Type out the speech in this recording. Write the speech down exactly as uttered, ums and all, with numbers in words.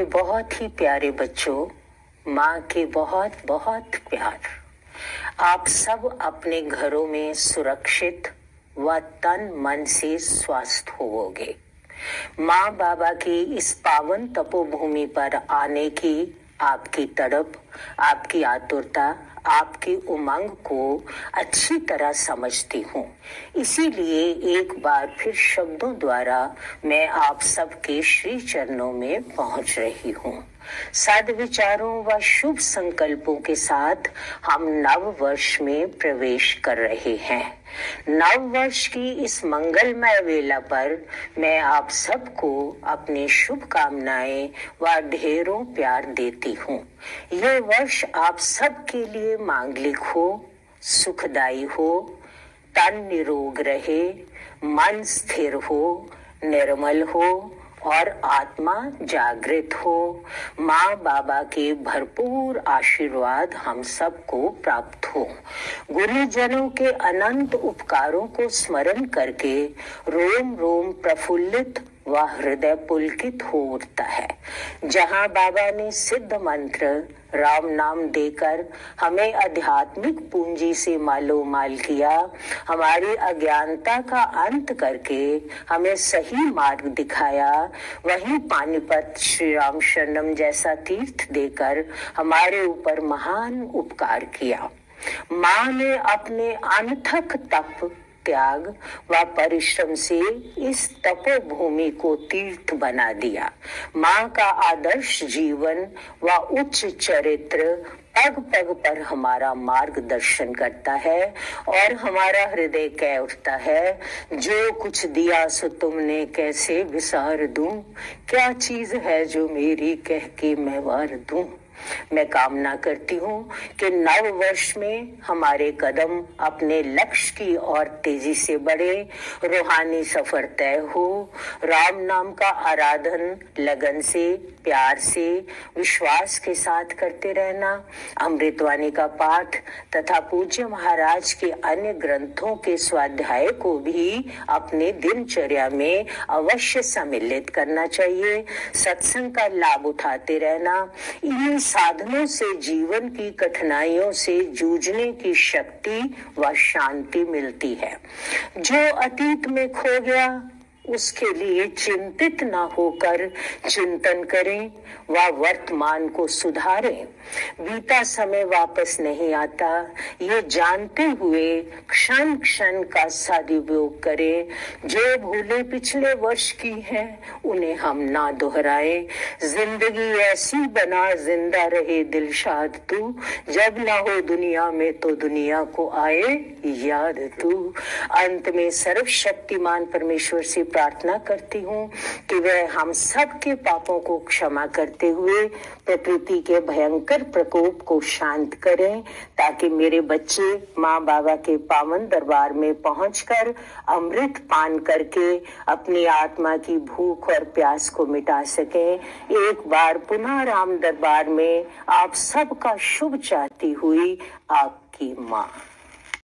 मेरे बहुत ही प्यारे बच्चों, माँ के बहुत बहुत प्यार। आप सब अपने घरों में सुरक्षित व तन मन से स्वस्थ होवोगे। माँ बाबा की इस पावन तपोभूमि पर आने की आपकी तड़प, आपकी आतुरता, आपकी उमंग को अच्छी तरह समझती हूँ। इसीलिए एक बार फिर शब्दों द्वारा मैं आप सबके श्री चरणों में पहुँच रही हूँ। सद्विचारों व शुभ संकल्पों के साथ हम नव वर्ष में प्रवेश कर रहे हैं। नव वर्ष की इस मंगलमय वेला पर मैं आप सबको अपनी शुभकामनाएं व ढेरों प्यार देती हूँ। यह वर्ष आप सबके लिए मांगलिक हो, सुखदायी हो, तन निरोग रहे, मन स्थिर हो, निर्मल हो और आत्मा जागृत हो। माँ बाबा के भरपूर आशीर्वाद हम सबको प्राप्त हो। गुरुजनों के अनंत उपकारों को स्मरण करके रोम रोम प्रफुल्लित व हृदय पुलकित हो उठता है। जहाँ बाबा ने सिद्ध मंत्र राम नाम देकर हमें आध्यात्मिक पूंजी से मालो माल किया, हमारी अज्ञानता का अंत करके हमें सही मार्ग दिखाया, वहीं पानीपत श्री राम शरणम जैसा तीर्थ देकर हमारे ऊपर महान उपकार किया। माँ ने अपने अनथक तप, त्याग व परिश्रम से इस तपोभूमि को तीर्थ बना दिया। माँ का आदर्श जीवन व उच्च चरित्र पग पग पर हमारा मार्गदर्शन करता है और हमारा हृदय कह उठता है, जो कुछ दिया सो तुमने कैसे विसार दूं, क्या चीज है जो मेरी कह के मैं वार दूं। मैं कामना करती हूँ कि नव वर्ष में हमारे कदम अपने लक्ष्य की ओर तेजी से बढ़े, रूहानी सफर तय हो, राम नाम का आराधन लगन से, प्यार से, विश्वास के साथ करते रहना, अमृतवाणी का पाठ तथा पूज्य महाराज के अन्य ग्रंथों के स्वाध्याय को भी अपने दिनचर्या में अवश्य सम्मिलित करना चाहिए, सत्संग का लाभ उठाते रहना। इन साधनों से जीवन की कठिनाइयों से जूझने की शक्ति व शांति मिलती है। जो अतीत में खो गया उसके लिए चिंतित न होकर चिंतन करें व वर्तमान को सुधारें। बीता समय वापस नहीं आता, ये जानते हुए क्षण क्षण का सदुपयोग करें। जो भूले पिछले वर्ष की हैं उन्हें हम ना दोहराएं। जिंदगी ऐसी बना जिंदा रहे दिलशाद तू, जब ना हो दुनिया में तो दुनिया को आए याद तू। अंत में सर्वशक्तिमान परमेश्वर से प्रार्थना करती हूँ कि वह हम सब के पापों को क्षमा करते हुए प्रकृति के भयंकर प्रकोप को शांत करें, ताकि मेरे बच्चे माँ बाबा के पावन दरबार में पहुंचकर अमृत पान करके अपनी आत्मा की भूख और प्यास को मिटा सकें। एक बार पुनः राम दरबार में आप सबका शुभ चाहती हुई आपकी माँ।